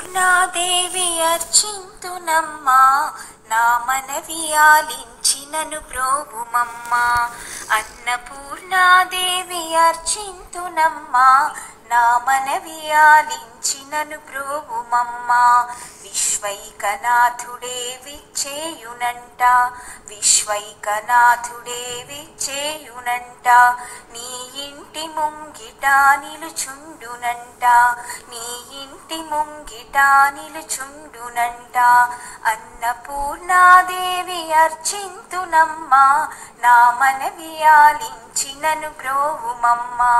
అన్నపూర్ణాదేవి అర్చింతునమ్మా, నా మనవి ఆలించినను బ్రోవుమమ్మా. అన్నపూర్ణాదేవి అర్చింతునమ్మా, నా మనవి ఆలించినను బ్రోవుమమ్మా. విశ్వైకనాథుడే విచ్చేయునంట, విశ్వైకనాథుడే విచ్చేయునంట. నీ ఇంటి ముంగిట నిలుచుండునంట, నీ ఇంటి ముంగిట నిలుచుండునంట. అన్నపూర్ణాదేవి అర్చింతునమ్మా, నా మనవి ఆలించినను బ్రోవుమమ్మా.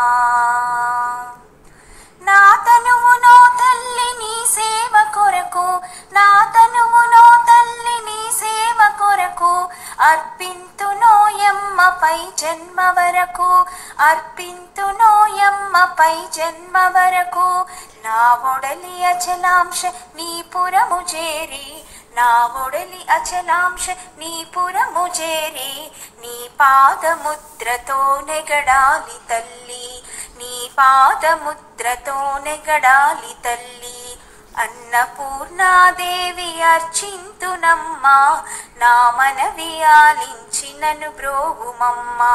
నా తనువునో తల్లి నీ సేవ కొరకు, నా తనువునో తల్లి నీ సేవ కొరకు అర్పింతునోయమ్మపై జన్మ వరకు, అర్పింతునోయమ్మపై జన్మ వరకు. నా ఒడలి అచలాంశ నీ పురము చేరి, నా ఒడలి అచలాంశ నీ పురము చేరి, నీ పాదముద్రతో నెగడాలి తల్లి, నీ పాదముద్రతో నెగడాలి తల్లి. అన్నపూర్ణాదేవి అర్చింతునమ్మా, నా మనవి ఆలించినను బ్రోవుమమ్మా.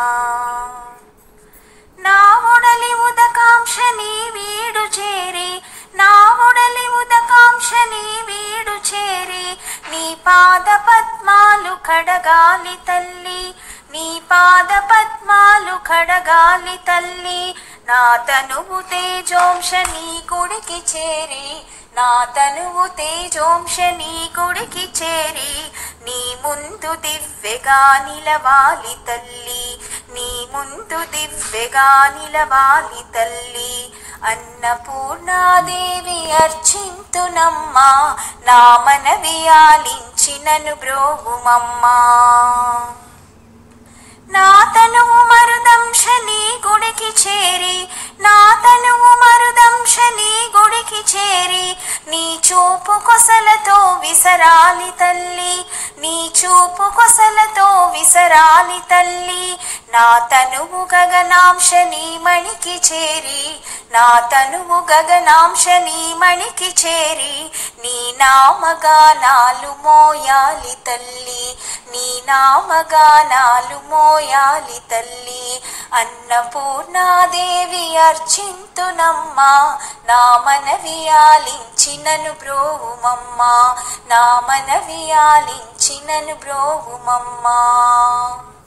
నా ఒడలి ఉదకాంక్ష నీ వీడు చేరి, నా ఒడలి ఉదకాంక్ష నీ వీడు చేరి, నీ పాద పద్మాలు కడగాలి తల్లి, నీ పాద పద్మాలు కడగాలి తల్లి. నా తనువు తేజోంశ నీ గుడికి చేరి, నా తనువు తేజోంశ నీ గుడికి చేరి, నీ ముందు దివ్యగా నిలవాలి తల్లి, నీ ముందు దివ్యగా నిలవాలి తల్లి. అన్నపూర్ణాదేవి అర్చింతునమ్మా, నా మనవి ఆలించినను బ్రోవుమమ్మా. నా తనువు మరుదంశ నీ గుడికి చేరి, నా తనువు మరుదంశ నీ గుడికి చేరి, నీ చూపు కొసలతో విసరాలి తల్లి, నీ చూపు కొసలతో విసరాలి తల్లి. నా తనువు గగనాంశ నీ మణికి చేరి, నా తనువు గగనాంశ నీ మణికి చేరి, నీ నామగానాలు మోయాలి తల్లి, నీ నామగానాలు మోయాలి తల్లి. అన్నపూర్ణాదేవి అర్చింతునమ్మా, నా మనవి ఆలించినను బ్రోవుమమ్మా, నా మనవి ఆలించినను బ్రోవుమమ్మా.